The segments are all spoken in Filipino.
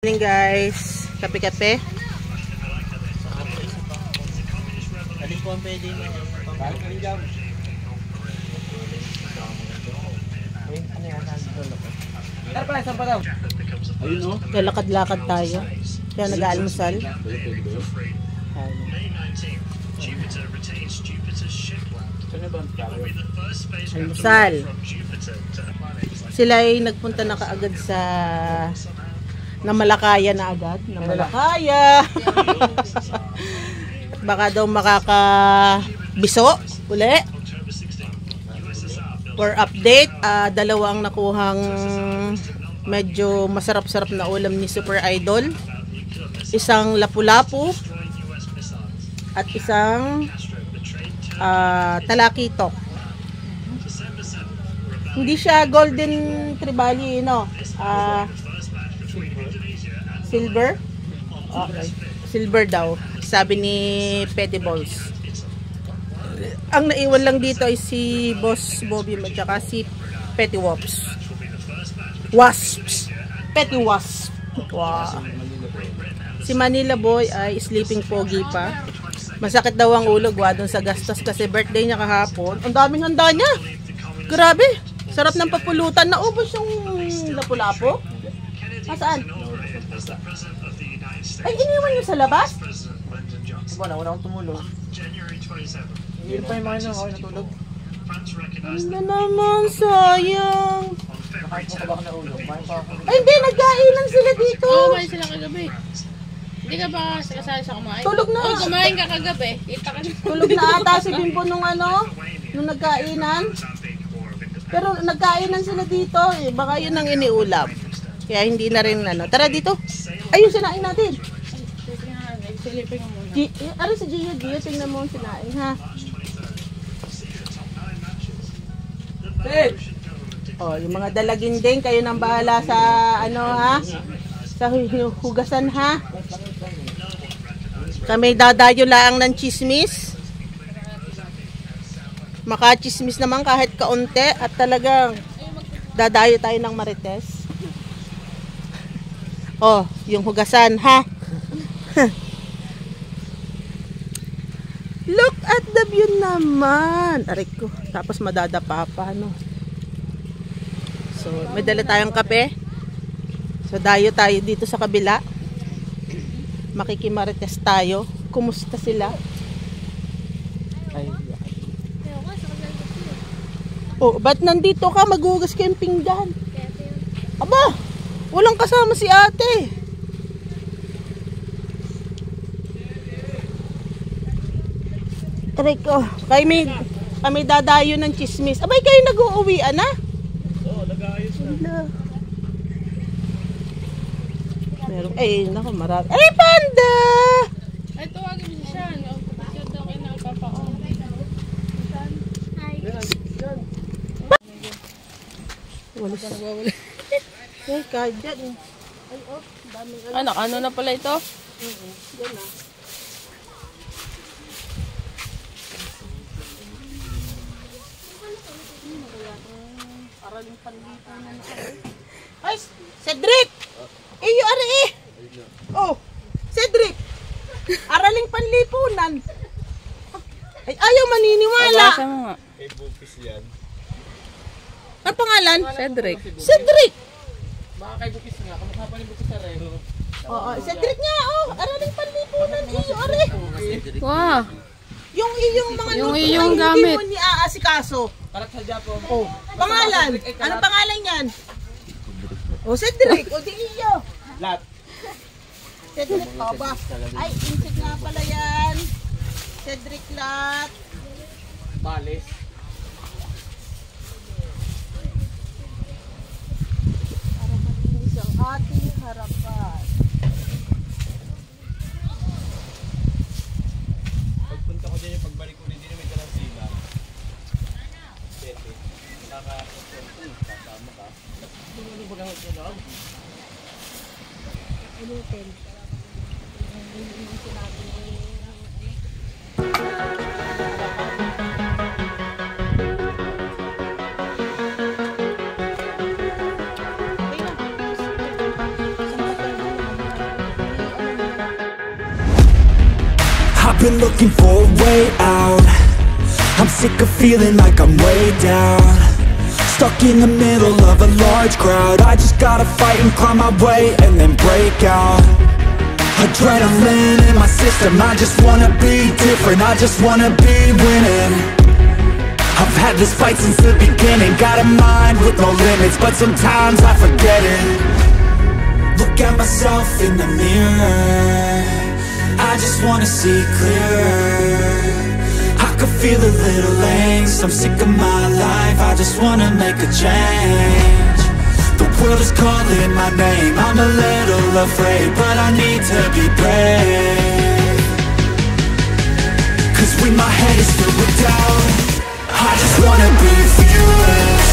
Morning guys, kape-kape. Alin po ang pwede mo? Ayun o. Lalakad-lakad tayo. Kaya nag-aalmusal. Almusal. Sila ay nagpunta na kaagad sa Namalakaya na agad. Namalakaya. Baka daw makakabiso uli. For update, dalawang nakuhang medyo masarap-sarap na ulam ni Super Idol. Isang lapu-lapu at isang talakitok. Hindi siya golden tribali, no? Silver? Okay. Silver daw, sabi ni Petty Balls. Ang naiwan lang dito ay si Boss Bobby at saka si Petty Wasps. Petty Wasp. Wow. Si Manila Boy ay sleeping pogi pa. Masakit daw ang ulo doon sa gastos kasi birthday niya kahapon. Ang daming handa niya. Grabe. Sarap ng papulutan. Naubos yung lapu-lapu. Saan? Ay, iniwan niyo sa labas? Wala akong tumulong. Hindi pa yung mga nyo, ako natulog. Ano naman, sayang. Nakait mo ka ba na ulo? Ay, hindi, nagkainan sila dito. Oo, kumain sila kagabi. Hindi ka ba kasali sa kumain? Tulog na. Oo, kumain ka kagabi. Kita ka na. Tulog na ata si Bimbo nung nung nagkainan. Pero nagkainan sila dito eh. Baka yun ang iniulam. Kaya hindi na rin Tara dito. Ayun, sinain natin. Silipin mo muna. Ano si Gio? Tingnan mo ang sinain, ha? Oh, yung mga dalagin din, kayo nang bahala sa ha? Sa hugasan, ha? Kami dadayo lang ng chismis. Maka-chismis naman kahit kaunti at talagang dadayo tayo ng Marites. Oh, yung hugasan, ha? Look at the view naman. Aray ko. Tapos madadapa pa, no? So, may dala tayong kape. So, dayo tayo dito sa kabila. Makikimarites tayo. Kumusta sila? Ay, Oh, ba't nandito ka? Maghugas ka yung pinggan. Aba, walang kasama si ate. Aray ko. Kami dadayo ng chismis. Abay, kayo nag-uuwian na? oo, nag-aayos na. Meron, naku, marami. Ay, panda! Ay, tawagin mo siya. Pagkakit daw kayo na ipapaon. Wala siya. Ay, kahit dyan. Ay, daming Anak, ano na pala ito? Dyan na. Araling panlipunan. Ay, Cedric! Iyo, ari eh! Oh, Cedric! Araling panlipunan. Ay, ayaw maniniwala. Abasa mo nga. Kay Bupis yan. Ang pangalan? Cedric. Cedric! Baka kay Bupis nga, kamukha pa ni Bupis sa Reno. Oo, Cedric nga, araling panlipunan. Iyo, ari. Wow. Yung iyong mga Yung luto iyong ay gamit. hindi mo ni aasikaso. Karat sa Japo. Oh, pangalan? Anong pangalan yan? Oh, Cedric. O, di iyo. Lat. Cedric, ba? Ay, insig nga pala yan. Cedric Lat. Balis. Para malinis ang ating harapan. Pagpunta ko dyan yung pagbalik ko rin din may dalang sila. Bete. Kasama ka. Ano ba gamit nyo lang? Ulitin. Yung sinabi ni been looking for a way out. I'm sick of feeling like I'm way down, stuck in the middle of a large crowd. I just gotta fight and climb my way and then break out. Adrenaline in my system, I just wanna be different, I just wanna be winning. I've had this fight since the beginning, got a mind with no limits, but sometimes I forget it. Look at myself in the mirror, I just wanna see clearer. I can feel a little angst, I'm sick of my life, I just wanna make a change. The world is calling my name, I'm a little afraid, but I need to be brave. Cause when my head is filled with doubt, I just wanna be fearless.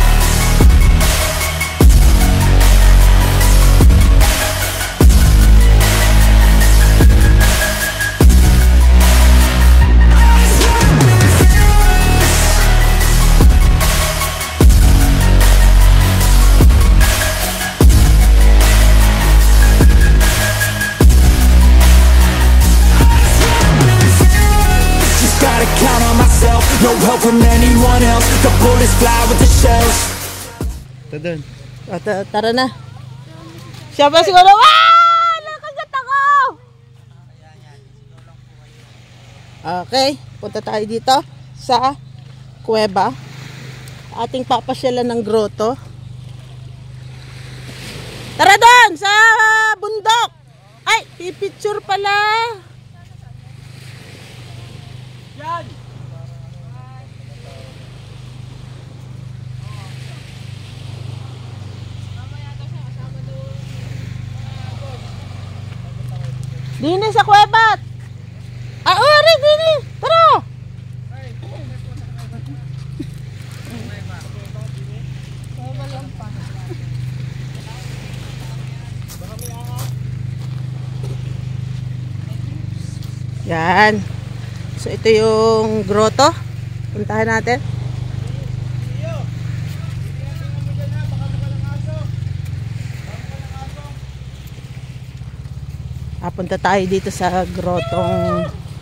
No help from anyone else. The bullets fly with the shells. Tadun. Tara na. Siya ba siguro? Nakagat ako! Okay, punta tayo dito sa kuweba. Ating papasyalan ng grotto. Tara doon sa bundok. Ay, pipicture pala. Yan. Dini sa kuwebat. Ori, dini. Tara. Yan. So ito yung grotto. Puntahan natin. Punta tayo dito sa grotong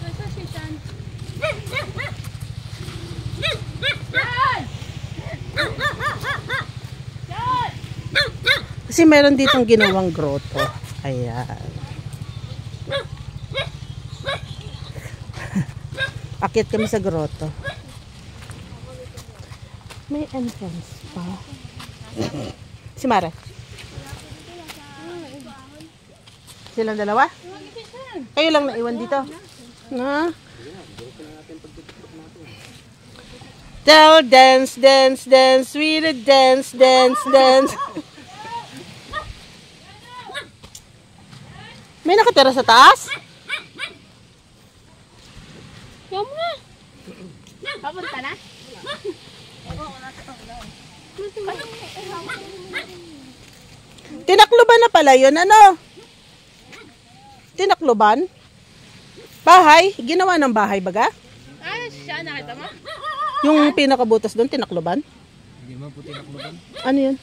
kasi meron ditong ginawang grotto. Ayan. Akyat kami sa grotto. May entrance pa. Si Mara. Silang dalawa? Kayo lang naiwan dito? Na? Tell dance, dance, dance, sweet dance, dance, dance. May nakatira sa taas? Yaw mo na. Papunta na? Tinakloban na pala yun, ano? Tinakloban? Bahay? Ginawa ng bahay baga? Siya, nakita mo? Yung pinakabutas doon, tinakloban? Hindi mo po tinakloban. Ano yun?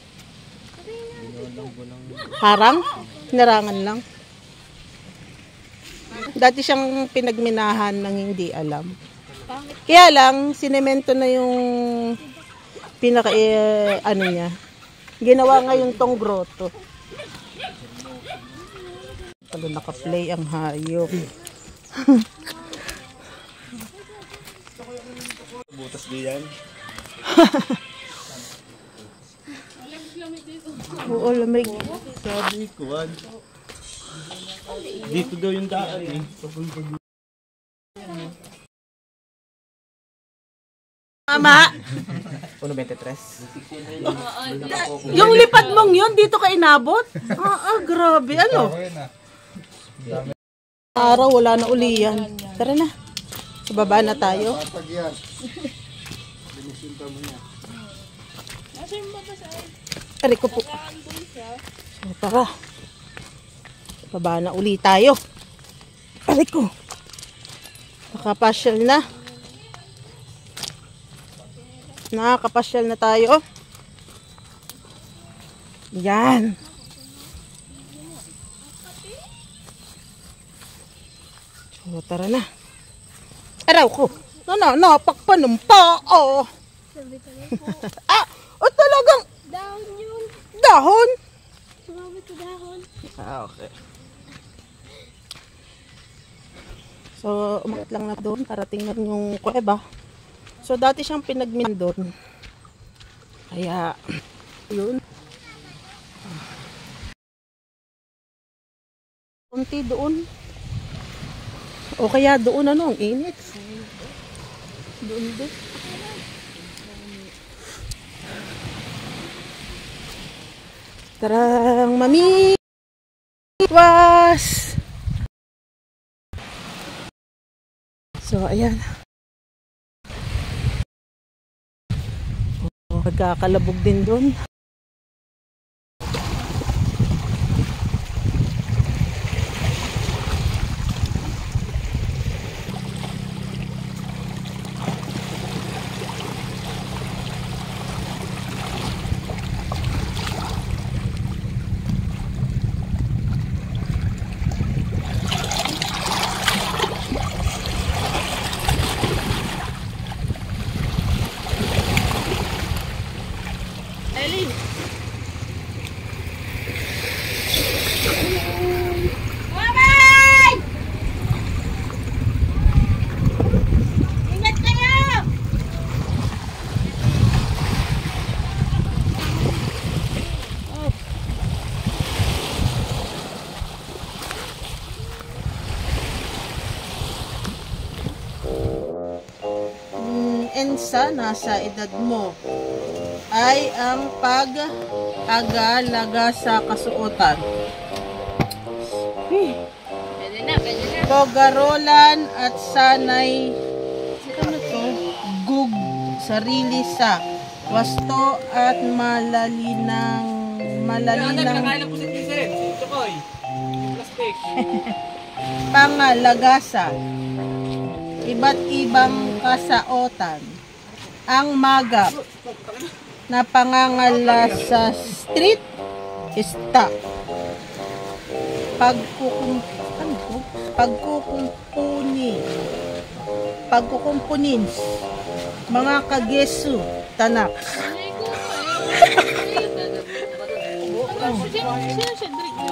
Harang? Narangan lang. Dati siyang pinagminahan ng hindi alam. Kaya lang, sinemento na yung pinaka, ano niya. Ginawa ngayon tong grotto. Pag naka-play ang hayop. Butas diyan. Oo, lamig. Sabi ko, dito daw yung daan eh. Mama! 1.23. Yung lipad mong yun, dito ka inabot? Grabe. Ano? Araw, wala na uli yan. Tara na. Sa baba na tayo. Aray ko po. So, tara. Sa baba na uli tayo. Aray ko. Nakapasyal na. Nakakapasyal na tayo. Yan. So, tara na. Araw ko. Napakpan ng paa. Ah, talagang Dahon yun. dahon. Sumabit sa dahon. Okay. So, umakit lang na doon para tingnan yung kuweba. So, dati siyang pinagminan doon. Kaya, yun. Kunti doon. O kaya doon ang init. Doon din. Tarang mami. Was. So, ayan. Magkakalabog din doon. Ensa, nasa edad mo ay ang pag-agalaga sa kasuotan. Pwede na. Pogarolan at sanay ano to? Gug, sarili sa wasto at malalinang pangalagasa. Iba't ibang kasaotan ang magap na pangangala sa street stock, pagkukumpunin, mga kagesu, tanak. Sino siya drink nyo?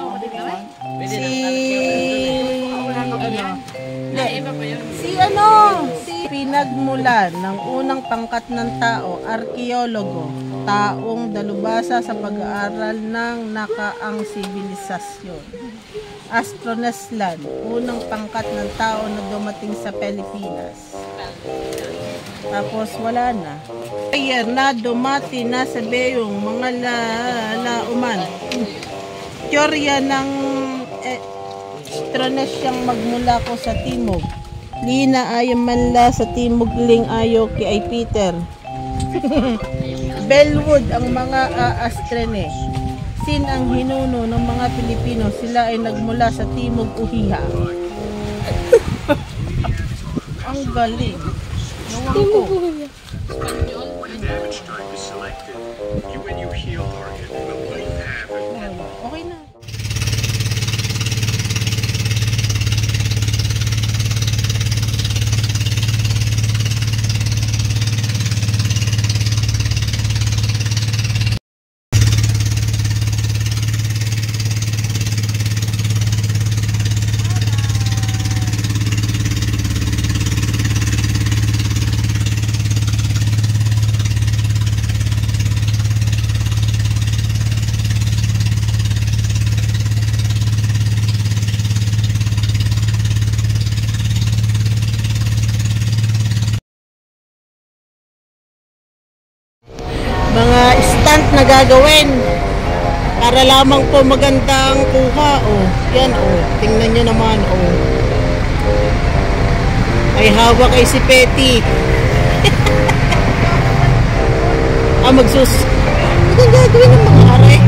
Si pinagmulan ng unang pangkat ng tao, arkeologo, taong dalubhasa sa pag-aaral ng nakaang sibilisasyon. Astroneslan, unang pangkat ng tao na dumating sa Pilipinas. Tapos wala na. Ayer na dumati na sa Beyong mga lauman. Teorya ng Astronesyang magmula ko sa timog. Lina ayo manla sa timog ling ayo kay Peter. Bellwood ang mga Astrene. Sin ang hinuno ng mga Pilipino, sila ay nagmula sa timog Uhiha. Ang galing. Timog Uhiha. Okay na. Mga stunt na gagawin para lamang po magandang kuha. Yan tingnan nyo naman. Ay hawak ay si Petty. Magsus ang gagawin ng mga aray.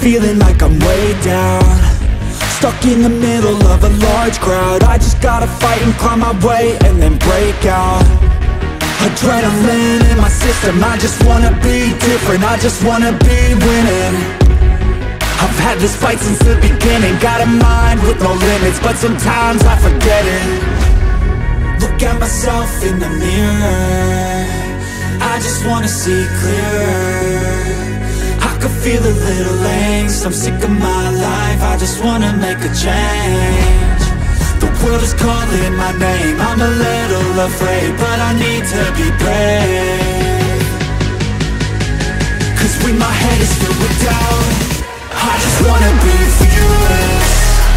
feeling like I'm way down, stuck in the middle of a large crowd. I just gotta fight and climb my way and then break out. Adrenaline in my system, I just wanna be different, I just wanna be winning. I've had this fight since the beginning, got a mind with no limits, but sometimes I forget it. Look at myself in the mirror, I just wanna see clearer. I could feel a little angst, I'm sick of my life, I just wanna make a change. The world is calling my name, I'm a little afraid, but I need to be brave. Cause when my head is filled with doubt, I just wanna be fearless.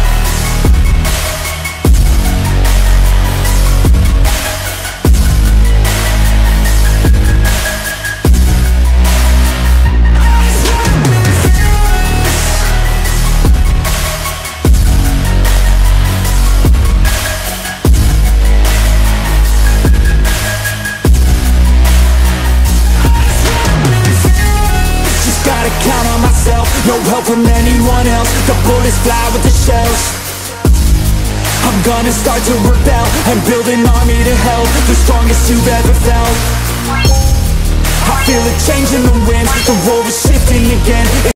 No help from anyone else, the bullets fly with the shells. I'm gonna start to rebel and build an army to help, the strongest you've ever felt. I feel a change in the wind, the world is shifting again.